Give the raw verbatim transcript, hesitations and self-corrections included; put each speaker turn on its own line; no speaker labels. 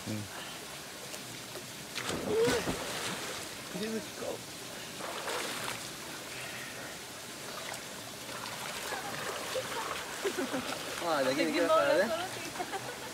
Hmm.
Here we go. Wah, lagi ni kira apa dah?